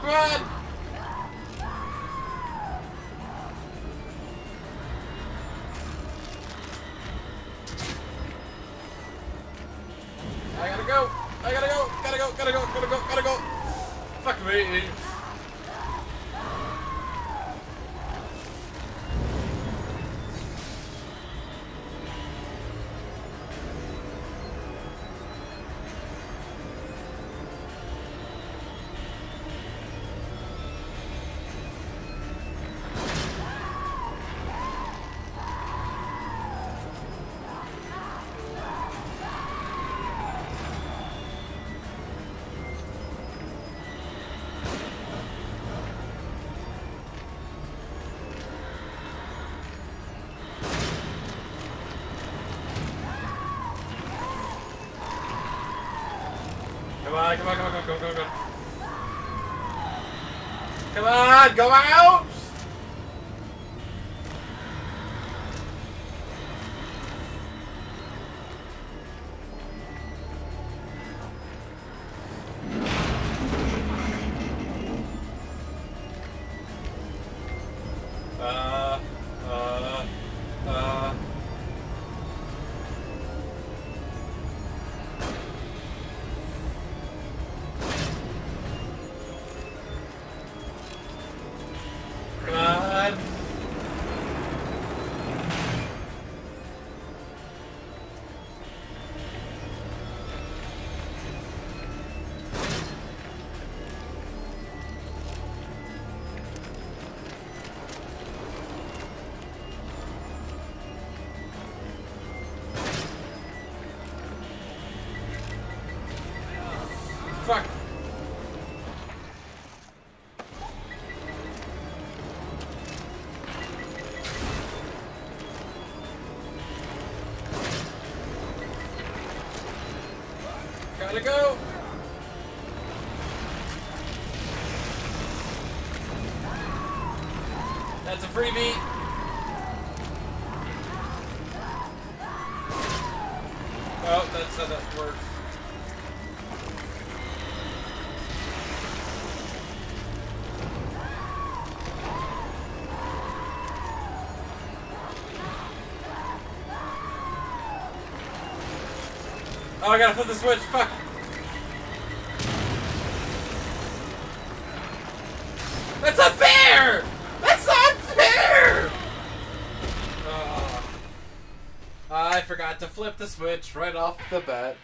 Come on! I gotta go! I gotta go! Gotta go! Gotta go! Gotta go! Gotta go! Fuck me! Come on, come on, come on, come on, come on, come on. Come on, go out! Come on. Fuck. Gotta go. That's a freebie. Oh, that's how that works. Oh, I gotta flip the switch. Fuck. That's unfair! That's unfair! I forgot to flip the switch right off the bat.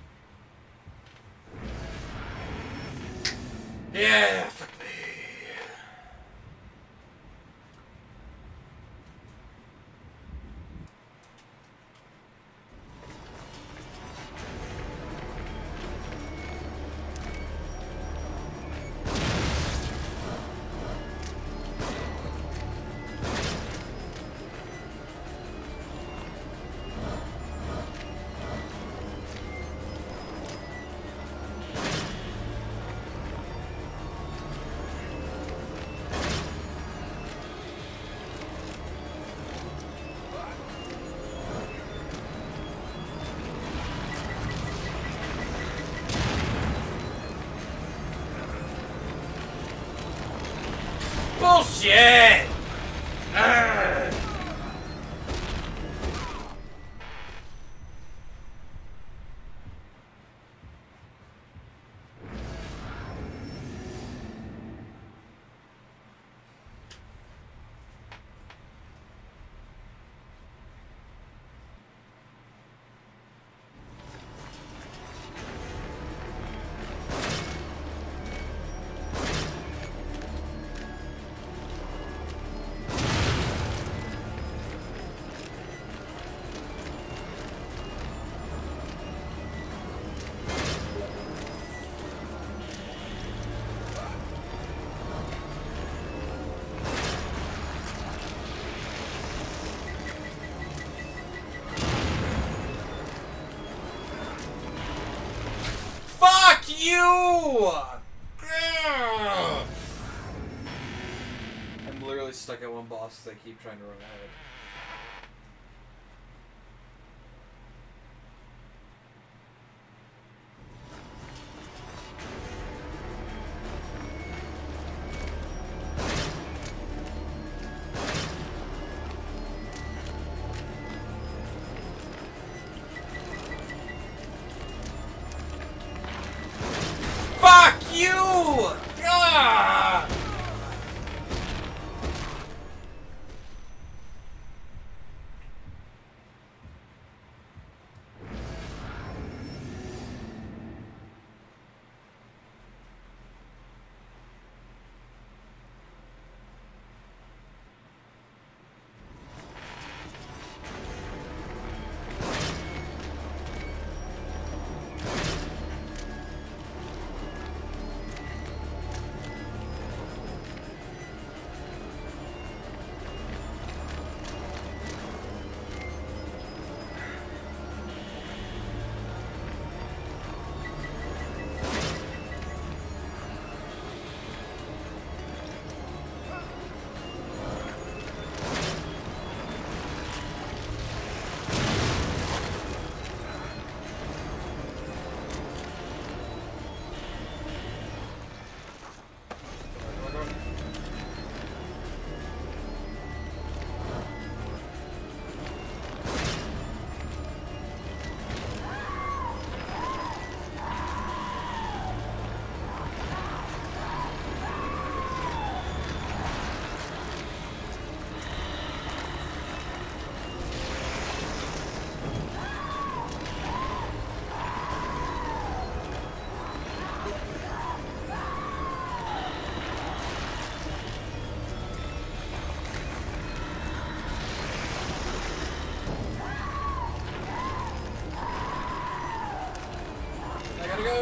Yeah, fuck me. Bullshit! Urgh. you! Ugh. I'm literally stuck at one boss because I keep trying to run ahead.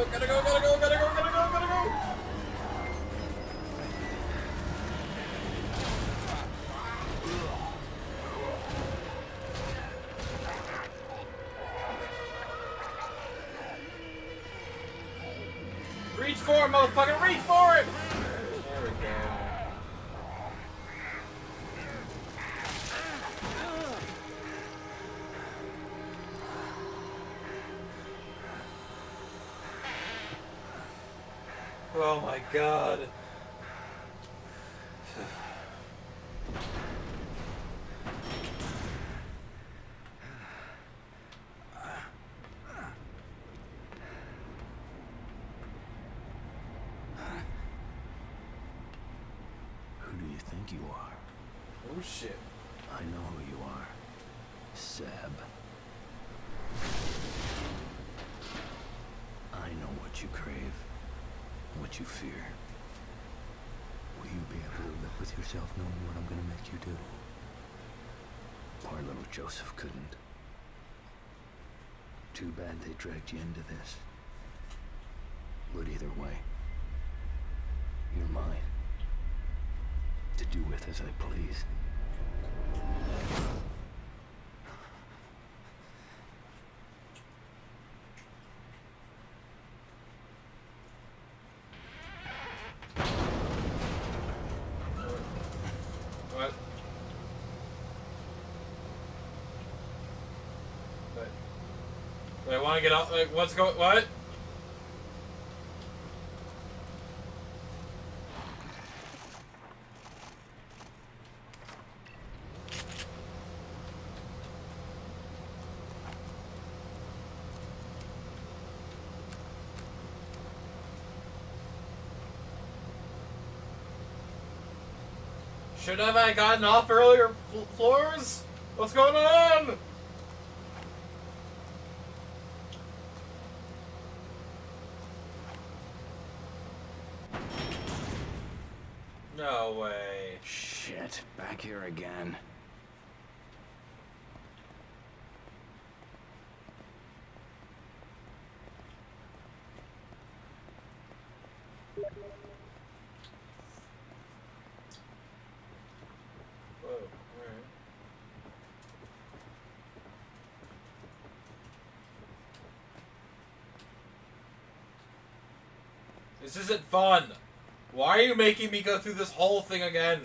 Gotta go, gotta go, gotta go, gotta go, gotta go! Reach for it, motherfucker! Reach for it! There we go. Oh my god. Who do you think you are? Oh shit. I know who you are. Seb. I know what you crave. What you fear. Will you be able to live with yourself knowing what I'm gonna make you do? Poor little Joseph couldn't. Too bad they dragged you into this. But either way, you're mine. To do with as I please. What? Wait, I want to get out. Like, what's going? What? Should have I gotten off earlier floors? What's going on? No way. Shit, back here again. Whoa, alright. This isn't fun. Why are you making me go through this whole thing again?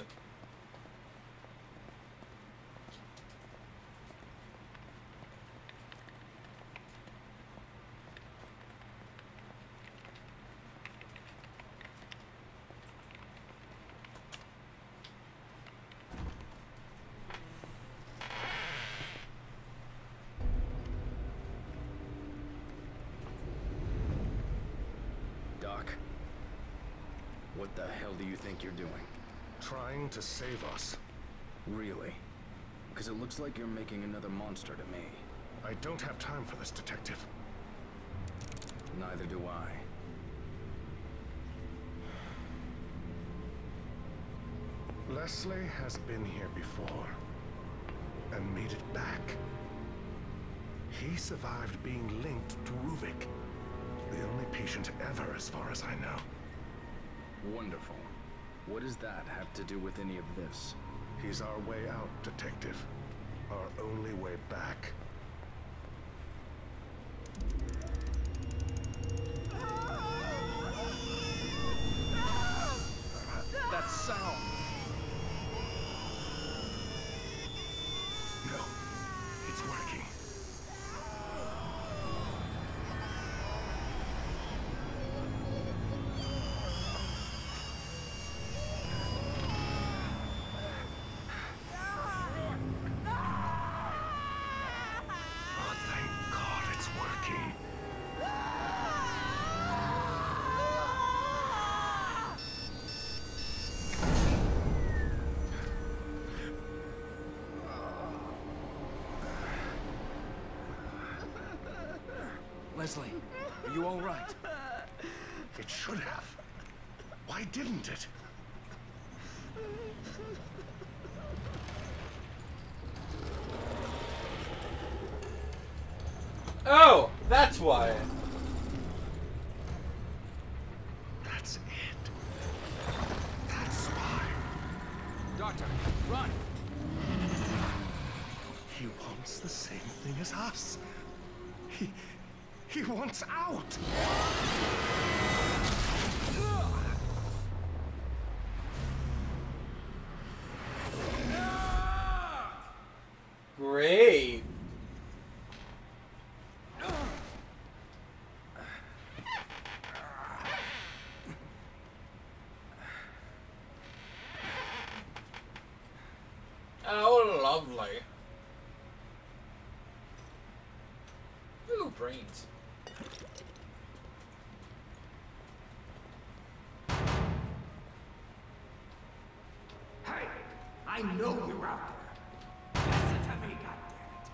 Doc, what the hell do you think you're doing? Trying to save us. Really? Because it looks like you're making another monster to me. I don't have time for this, Detective. Neither do I. Leslie has been here before. And made it back. He survived being linked to Ruvik. The only patient ever, as far as I know. Wonderful. What does that have to do with any of this? He's our way out, Detective. Our only way back. That sound! No, it's working. Oh, thank God it's working. Leslie, are you all right? It should have. Why didn't it? Oh, that's why. He wants the same thing as us. He wants out. Great. Oh, lovely. Ooh, brains. Hey, I know you're out there. Listen to me, goddammit.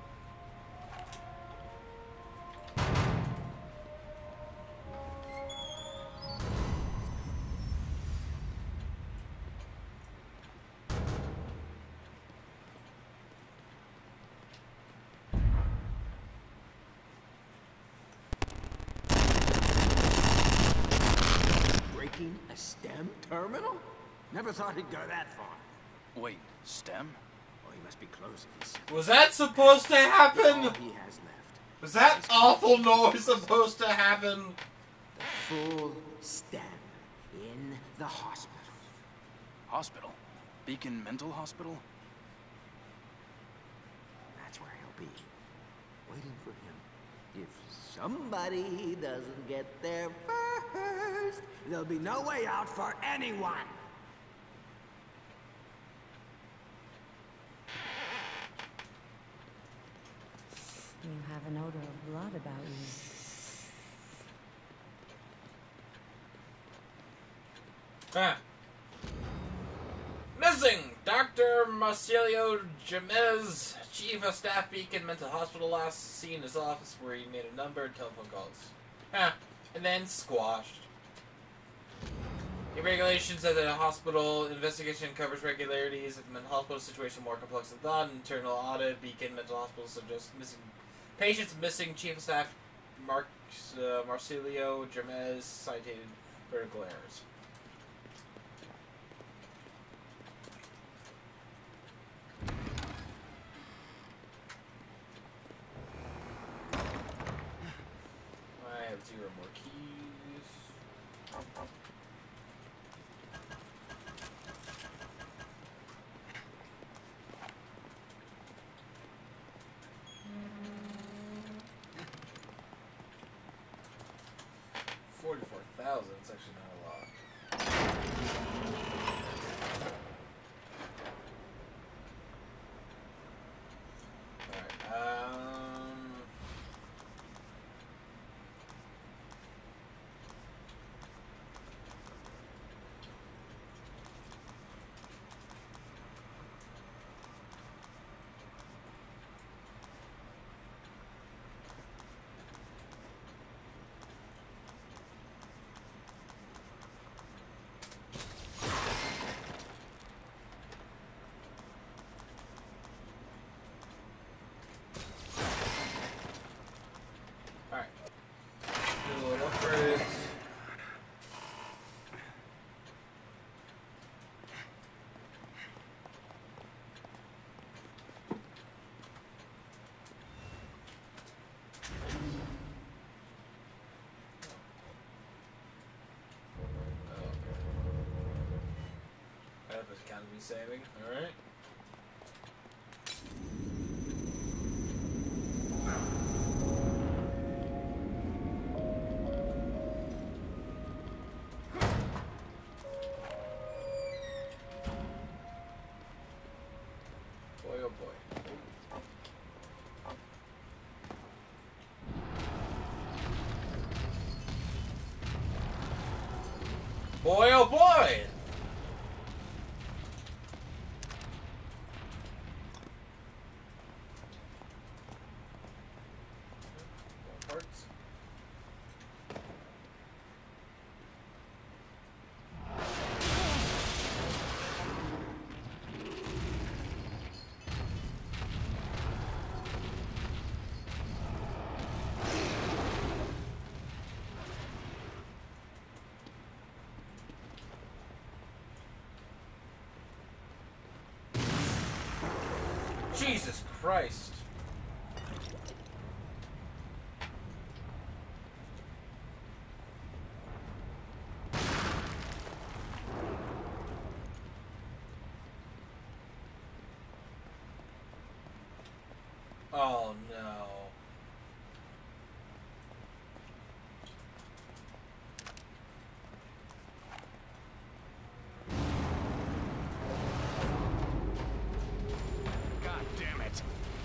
Breaking a STEM terminal? Never thought he'd go that far. Wait, STEM? Oh, he must be close if he's Was that supposed to happen? all he has left. Was that awful noise supposed to happen? The full STEM in the hospital. Hospital? Beacon Mental Hospital? That's where he'll be. Waiting for him. If somebody doesn't get there first, there'll be no way out for anyone. You have an odor of blood about you. Ah. Missing! Dr. Marcelio Jamez, Chief of Staff, Beacon Mental Hospital, last seen in his office where he made a number of telephone calls. And then squashed. The regulations at the hospital investigation covers regularities at the mental hospital situation more complex than thought. Internal audit, Beacon Mental Hospital suggests missing patients, missing Chief of Staff Marcelio Jamez cited vertical errors. I have 0 more keys. $44,000. It's actually not a lot. Alright. Do a little upgrades. That was kind of me saving. Alright. Boy, oh boy. Boy, oh boy! Parts. Jesus Christ. Oh no. God damn it.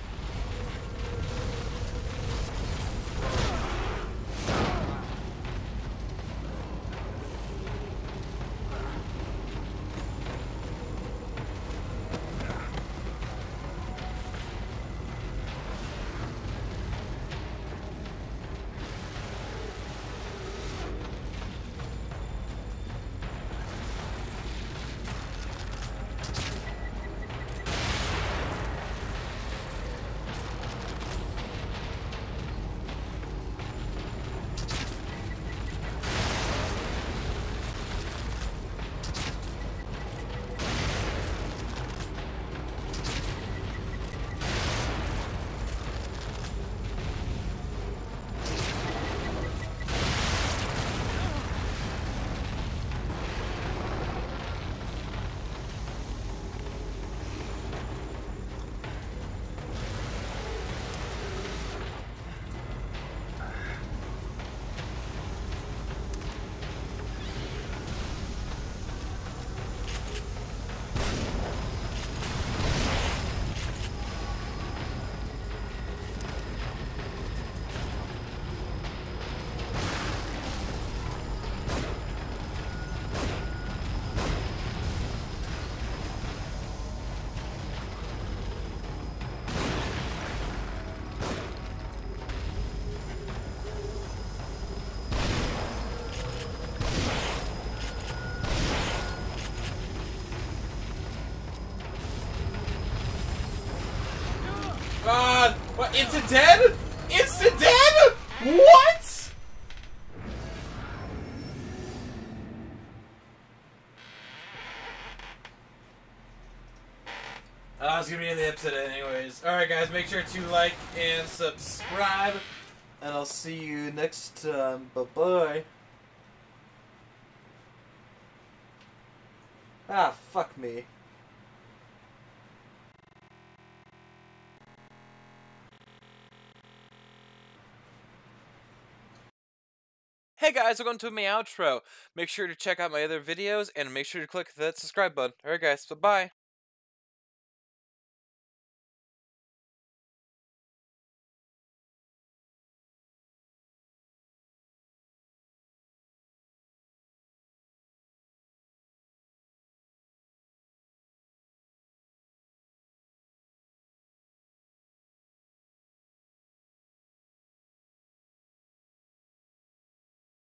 God! What? Instant dead? Instant dead? What? I was gonna be in the episode anyways. Alright guys, make sure to like and subscribe. And I'll see you next time. Bye-bye. Ah, fuck me. Hey guys, welcome to my outro. Make sure to check out my other videos and make sure to click that subscribe button. Alright guys, bye-bye.